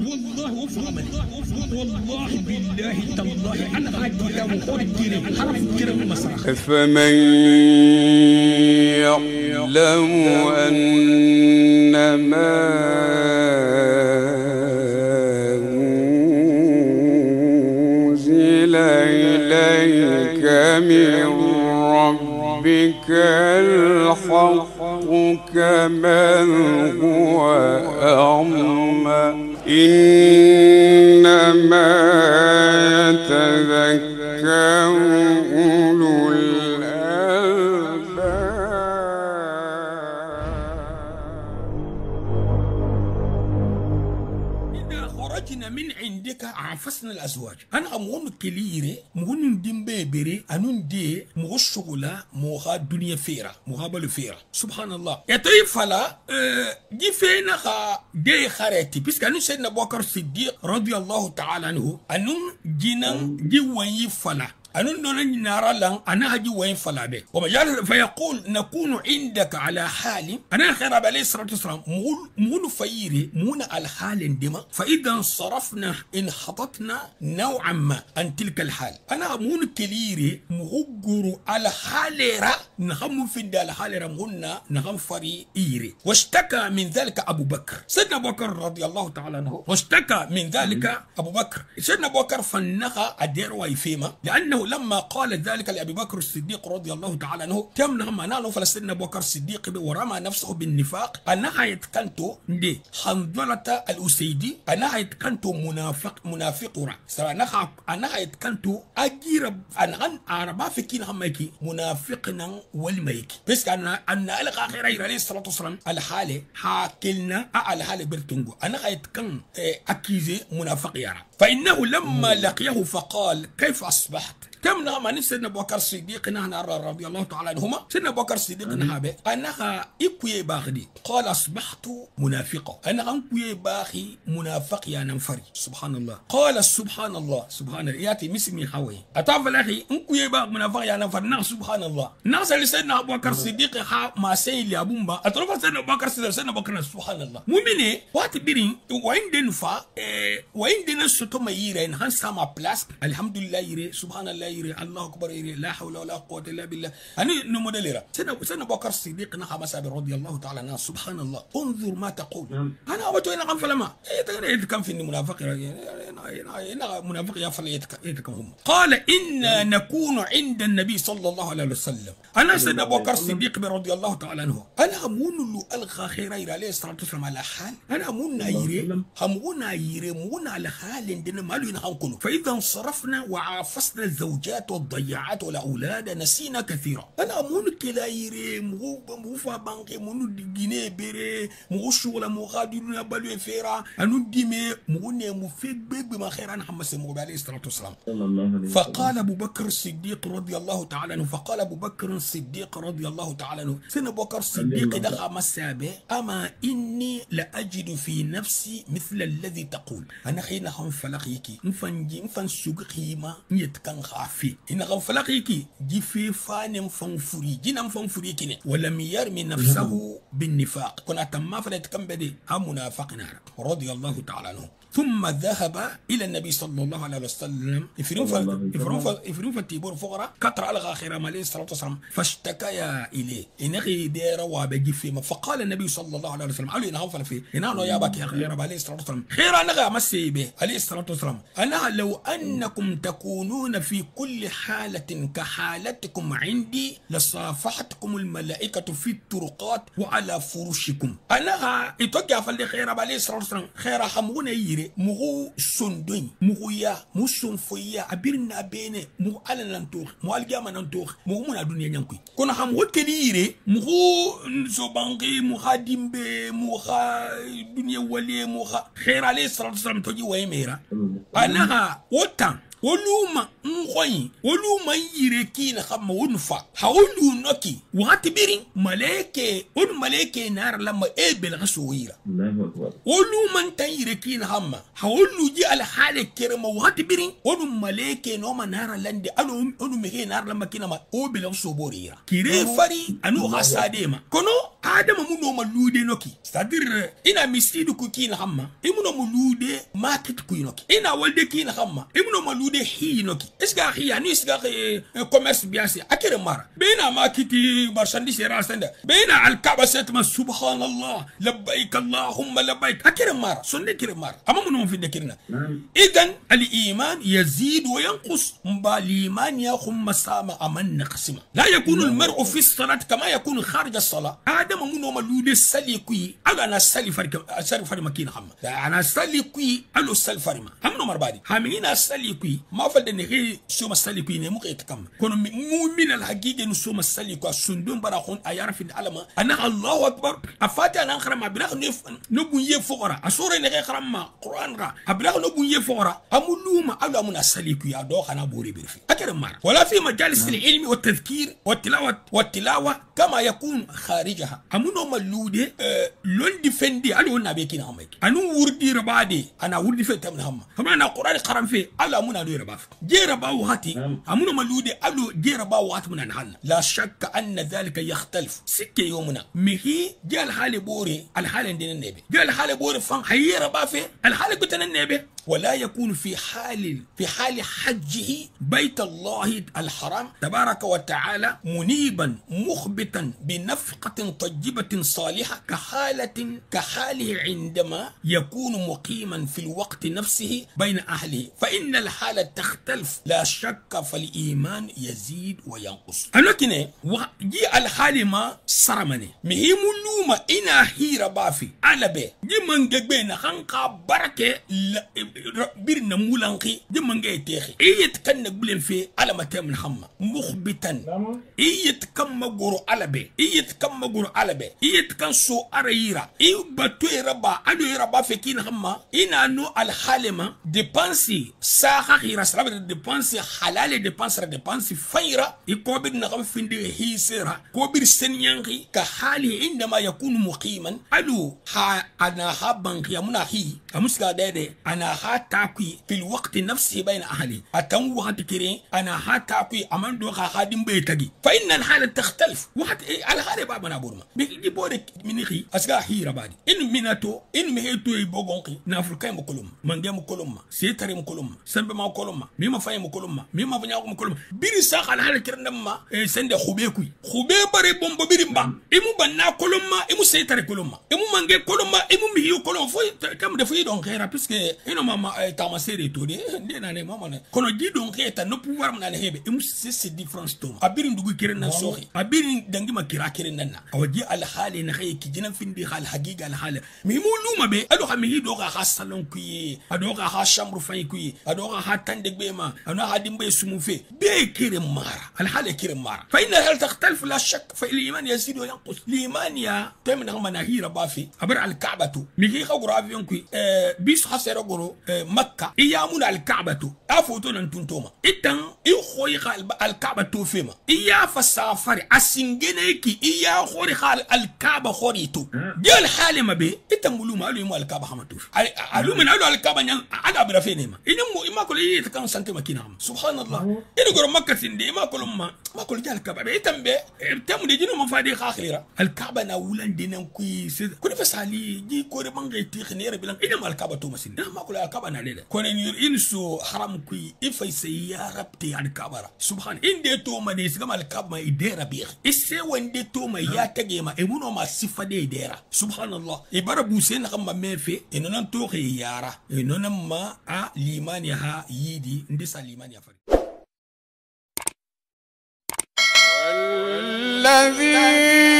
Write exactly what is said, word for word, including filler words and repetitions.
والله وفهم والله بالله تالله أنا غادي وخور الدين حرف الدين مسرح. فمن يعلم أنما أنزل إليك من ربك الحق كمن هو أعمى إنما يتذكر أولو الألباب. إذا خرجنا من عندك عفسنا الأزواج. أنا أمون كليري مون ديمبي بري أنون دي مو الشغلة موها الدنيا فيرا موها بلو فيرا سبحان الله. يتوي فلا دي فينا خا دي خارتي بس كانوا سيدنا أبو بكر الصديق رضي الله تعالى عنه أنون جينا دي وين فلا أنون دون نارا لان أنا هجي وين فلا به ومجال فيقول نكون عندك على حال أنا خير عليه الصلاة والسلام مول مول فيري مون على حال دما فإذا انصرفنا إن حطتنا نوعا ما عن تلك الحال أنا مون كليري مغجر على حالرا نخم في دال حالرا منا نخم فري إيري واشتكى من ذلك أبو بكر سيدنا أبو بكر رضي الله تعالى عنه واشتكى من ذلك أبو بكر سيدنا أبو بكر فنخ أدير ويفيما لأنه لما قال ذلك لأبي بكر الصديق رضي الله تعالى عنه تم لما نالو فلسطين أبو بكر الصديق ورمى نفسه بالنفاق أنا يتكنتو دي حنظلة الأسيدي أنا يتكنتو منافق منافق را أنا أنا يتكنتو أجير أنا أربعة فكين هميكي منافقنا والميكي بس أنا أنا ألقى آخر عليه الصلاة والسلام الحالة حاكلنا على حالة برتونغو أنا يتكن أكيزي منافق يرى فإنه لما لقيه فقال كيف أصبحت كم نعم سيدنا أبو بكر الصديق نحن رضي الله تعالى عنهما سيدنا أبو بكر الصديق نحن أنا إكوي باخدي قال أصبحت منافقا أنا أنكوي باخي منافق يا ننفري سبحان الله قال سبحان الله سبحان الله ياتي مسمي خوي أتعرف الأخي أنكوي باخ منافق يا ننفري نعم سبحان الله ناس اللي سيدنا أبو بكر الصديق خا ما سيلي أبومبا أتعرف سيدنا أبو بكر الصديق سيدنا أبو بكر سبحان الله مؤمنة وقت بيرين وين دنفا وين دنس ثم يرين هن سما بلاس الحمد لله يري سبحان الله يري الله أكبر يري لا حول ولا قوة إلا بالله أنا نموديلرا سيدنا سيدنا أبو بكر الصديق نخا مسابر رضي الله تعالى عنه سبحان الله انظر ما تقول أنا أبتو إنا قام فلما يتكلم في المنافق إنا منافق يا فلا يتكلم هم قال إنا نكون عند النبي صلى الله عليه وسلم أنا سيدنا أبو بكر الصديق رضي الله تعالى عنه أنا همون له ألقى خير عليه الصلاة والسلام على حال أنا همون يري همون يري همون على حال دنا مالو ينهانكم فإذا انصرفنا وعافسنا الزوجات والضيعات والأولاد نسينا كثيرا أنا همون كلا يري مو مو فابانك مو ديني بيري مو شغل مو غادي بالو فيرا أنو ديمي مو نمو فيك بيبي ما خير أنا محمد سمو عليه الصلاة والسلام فقال أبو بكر الصديق رضي الله تعالى عنه فقال أبو بكر الصديق رضي الله تعالى عنه سيدنا أبو بكر الصديق دخل مسابه أما إني لأجد في نفسي مثل الذي تقول أنا خينا هم فلقيكي مفنجي مفن سوقيما يتكن خافي إن هم فلقيكي جي في فان فنفري جينا فنفريكني ولم يرمي نفسه بالنفاق كنا تما فلتكن بدي هم منافقنا رضي الله تعالى عنه ثم ذهب إلى النبي صلى الله عليه وسلم يفرون فتيبور فقرة كتر ألغى خير عليه الصلاة والسلام فاشتكيا إليه إنغي دير وابجي فيما فقال النبي صلى الله عليه وسلم قالوا إنه فلفي إنه يا بك يا خير عليه الصلاة والسلام خير أنغى مسي به عليه الصلاة والسلام أنا لو أنكم تكونون في كل حالة كحالتكم عندي لصافحتكم الملائكة في الطرقات وعلى فرشكم أنا إتوقع فالي خير عليه الصلاة والسلام خير حمون يري مغو سندوين مغو يا مسون فيا أبيرنا بينه مغو على ننتوخ مغو الجامع ننتوخ مغو من الدنيا ننكوي كنا هم وكليري مغو نسوبانغي مغا ديمبي مغا دنيا ولي مغا خير عليه الصلاة والسلام توجي ويميرا أنا وطن woluma ngoyi woluma yire kina khamma wonfa hawlu noki wati birin maleke on maleke nar lama ebel gasowira woluma tan yire kina khamma hawlu ji al hale kerma wati birin on maleke no manara lande anu on mehe nar lama kina ma obel gasoborira kire fari anu hasadema kono adama muno malude noki c'est-à-dire ina misidu ku kina khamma imuno mulude market ku noki ina walde kina khamma imuno malude hi noki est-ce que hi ani est-ce que commerce bien c'est akere mara bena market marchandise rasanda bena al kaaba setma subhanallah labbaik allahumma labbaik akere mara sonde kire mara ama muno fi dekirna idan al iman yazid wa yanqus mbali iman ya khum sama aman naqsima la yakunu al mar'u fi as-salat kama yakunu kharij as-salat adama muno malude sali kuyi ala na sali farika sali farima kina khamma ana sali kuyi alo sali farima amno marbadi hamina sali kuyi ma falde ne re suma sali kuyi ne mu ke kam kono mu'min al haqiqa no suma sali ko sundum bara khon ayar fi alama ana allahu akbar afata ana khrama bila no bunye fokora asore ne khrama qur'an ra abila no bunye fokora amuluma alo amuna sali kuyi ado khana bori birfi akere mar wala fi majalis al ilmi wa tadhkir wa tilawat wa tilawa kama yakun kharijaha amuno malude lon defendi alo na be kina amaki anu wurdi rabade ana wurdi fe tamna hamma hamma na qur'an qaram fe alo amuna do rabaf je rabaw hati amuno malude alo je rabaw hati muna hal la shakka anna dhalika yakhtalif sikke yomuna mihi je al hali bore al hali ndene nebe je al hali bore fan hayira bafe al hali kutana nebe ولا يكون في حال في حال حجه بيت الله الحرام تبارك وتعالى منيبا مخبتا بنفقة طيبة صالحة كحالة كحاله عندما يكون مقيما في الوقت نفسه بين أهله فإن الحالة تختلف لا شك فالإيمان يزيد وينقص أنا كنا وجي الحال ما سرمني مهم لوما إنا هيرا بافي على بي جي من جبنا خنقا بركة birna mulanki de mangay texi iyet kan nak bulen fe ala matam hamma mukhbitan iyet kam magoro alabe iyet kam magoro alabe iyet kan so arayira i batu raba adu raba fe kin hamma ina no al halima depensi sa khira salaba depensi halale depensi depensi fayra i ko bir na xam finde hisera ko bir senyanki ka hali indama yakunu muqiman adu ha ana haban qiyamuna hi amuska dede ana هاتاكي في الوقت نفسه بين أهلي أتم وقت كرين أنا هاتاكي أمان دوخا خادم بيتاجي فإن الحالة تختلف وقت على حالة بابنا بورما بيجي بورك منيخي أسقى هيرا بادي إن مناتو إن مهيتو يبوغونكي نافركاي مكولوم مانجا مكولوم سيتاري مكولوم سنبه مكولوم ميما فاي مكولوم ميما فنياكو مكولوم بيري ساق على حالة كرين نما سند خوبيكوي خوبي باري بومبو بيري مبا إمو بنا كولوم إمو سيتاري كولوم إمو مانجا كولوم إمو مهيو كولوم فوي كم دفوي دون خيرا بيسكي إنو ماما tamasere to de ndena ne mama ne kono di don keta no pouvoir mna hebe e musse c'est différence to abirin dugu kiren na soxi abirin dangi ma kira kiren nan awaji al hali na xey ki jina findi hal hagiga al hal mi mu luma be ado xami do ga salon kuyi ado ga ha chambre fay kuyi ado ga ha tande be ma ana ha dimbe sumu fe be kiren mara al hal kiren mara fa inna hal takhtalif la shak fa al iman yazid wa yanqus al iman ya tamna manahira ba fi abar al ka'batu mi ki khawra avion kuyi bis hasero goro مكة إيامون الكعبة أفوتون أنتم توما إتن إخوي خال الكعبة توفيما إيا فسافر أسنجنيكي إيا خوري خال الكعبة خوريتو جال حالي ما بي إتن ملوما قالوا يمو الكعبة حما توفي قالوا من قالوا الكعبة نيان عدا برافينيما إنمو إما كل إيه تكون سنتي مكينا هم سبحان الله إنو قروا مكة سندي إما كل ما ما كل جال الكعبة بي إتن بي إتن مدي جنو مفادي خاخليرا الكعبة ناولان دينام كويس كل فسالي جي كوري بانغي تيخنيرا بلان إنما الكعبة توما سندي ما كل الكعبة ناليلا كونن ينسو حرام كوي إفاي يا ربتي عن كبرة سبحان إن دي توما دي سكما الكعبة يدير بيخ إسي وين دي توما يا تجيما إمونو ما صفة دي ديرا سبحان الله إبارة بوسين خما ميفي إنو ننتوخي يارا إنو نما آ ليمان يها يدي ندسا ليمان يفري والذي